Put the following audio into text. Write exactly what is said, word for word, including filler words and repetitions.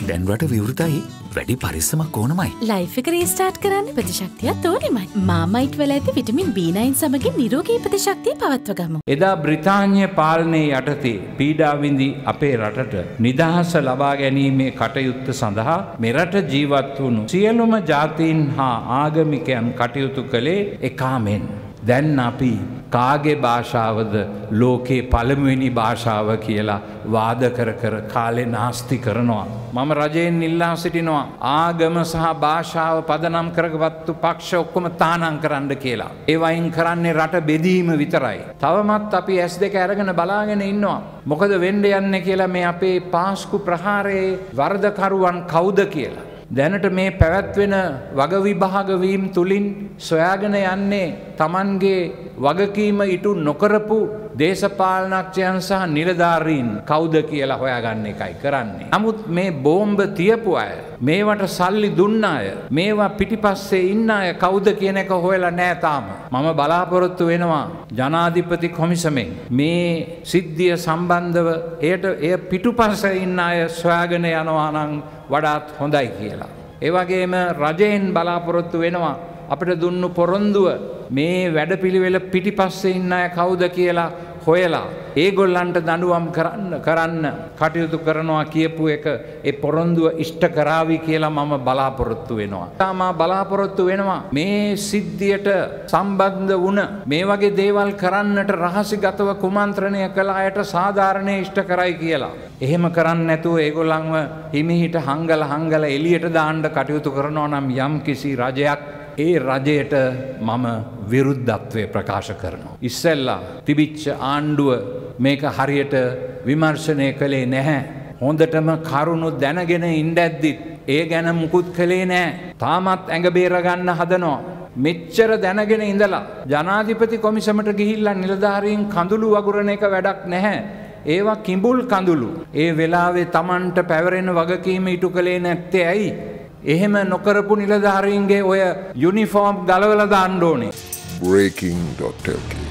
දැන් රට විවෘතයි. වැඩි පරිස්සමක් ඕනමයි. ලයිෆ් එක රීස්ටාර්ට් කරන්න ප්‍රතිශක්තියත් ඕනෙමයි. මාමයිට් වල ඇති විටමින් බී නයින් සමගින් නිරෝගී ප්‍රතිශක්තිය පවත්ව ගමු. එදා බ්‍රිතාන්‍ය පාලනයේ යටතේ පීඩා විඳි අපේ රටට නිදහස ලබා ගැනීමේ කටයුත්ත සඳහා මෙරට ජීවත් වුණු සියලුම ජාතීන් හා ආගමිකයන් කටයුතු කළේ එකාමෙන්. දැන් අපි කාගේ භාෂාවද ලෝකේ පළමුවෙනි භාෂාව කියලා වාද කර කර කාලේ නාස්ති කරනවා. මම රජයෙන් ඉල්ලා සිටිනවා ආගම සහ භාෂාව පදනම් කරගත්තු පක්ෂ ඔක්කොම තානම් කරන්න කියලා. ඒ වයින් කරන්නේ රට බෙදීම විතරයි. තවමත් අපි ඇස් දෙක අරගෙන බලාගෙන ඉන්නවා. මොකද වෙන්න යන්නේ කියලා මේ අපේ පාස්කු ප්‍රහාරයේ වරදකරුවන් කවුද කියලා. දැනට මේ පැවැත්වෙන වගවිභාග වීම තුලින් සොයාගෙන යන්නේ Tamanගේ වගකීම ඉටු නොකරපු දේශපාලනඥයන් සහ නිලධාරීන් කවුද කියලා හොයාගන්න එකයි කරන්නේ. නමුත් මේ බෝම්බ තියපු අය, මේවට සල්ලි දුන්න අය, මේවා පිටිපස්සේ ඉන්න අය කවුද කියන එක හොයලා නැහැ තාම. මම බලාපොරොත්තු වෙනවා ජනාධිපති කොමිසමෙන් මේ සිද්ධිය සම්බන්ධව එයට එය පිටුපස්සේ ඉන්න අය සොයාගෙන යනවා නම් වඩාත් හොඳයි කියලා. ඒ වගේම රජයෙන් බලාපොරොත්තු වෙනවා අපිට දුන්නු පොරොන්දුව මේ වැඩපිළිවෙල පිටිපස්සේ ඉන්න අය කවුද කියලා හොයලා ඒගොල්ලන්ට දඬුවම් කරන්න කරන්න කටයුතු කරනවා කියපු එක ඒ පොරොන්දුව ඉෂ්ට කරાવી කියලා මම බලාපොරොත්තු වෙනවා. තාම බලාපොරොත්තු වෙනවා මේ සිද්ධියට සම්බන්ධ වුණ මේ වගේ දේවල් කරන්නට රහසිගතව කුමන්ත්‍රණය කළ අයට සාධාරණේ ඉෂ්ට කරයි කියලා. එහෙම කරන්නේ නැතුව ඒගොල්ලන්ව හිමිහිට හංගල හංගල එළියට දාන්න කටයුතු කරනවා නම් යම් කිසි රජයක් ඒ රජයට මම විරුද්ධත්වය ප්‍රකාශ කරනවා. ඉස්සෙල්ලා තිබිච්ච ආණ්ඩුව මේක හරියට විමර්ශනය කළේ නැහැ. හොඳටම කරුණු දැනගෙන ඉඳද්දිත් ඒ ගැන මුකුත් කළේ නැහැ. තාමත් ඇඟ බේර ගන්න හදනවා. මෙච්චර දැනගෙන ඉඳලා ජනාධිපති කොමිසමට ගිහිල්ලා නිලධාරීන් කඳුළු වගුරන එක වැඩක් නැහැ. ඒවා කිඹුල් කඳුළු. ඒ වෙලාවේ Tamanට පැවරෙන වගකීම ඉටු කළේ නැත්තේ ඇයි? එහෙම නොකරපු නිලධාරීන්ගේ ඔය යුනිෆෝම් ගලවලා දාන්න ඕනේ. breaking dot l k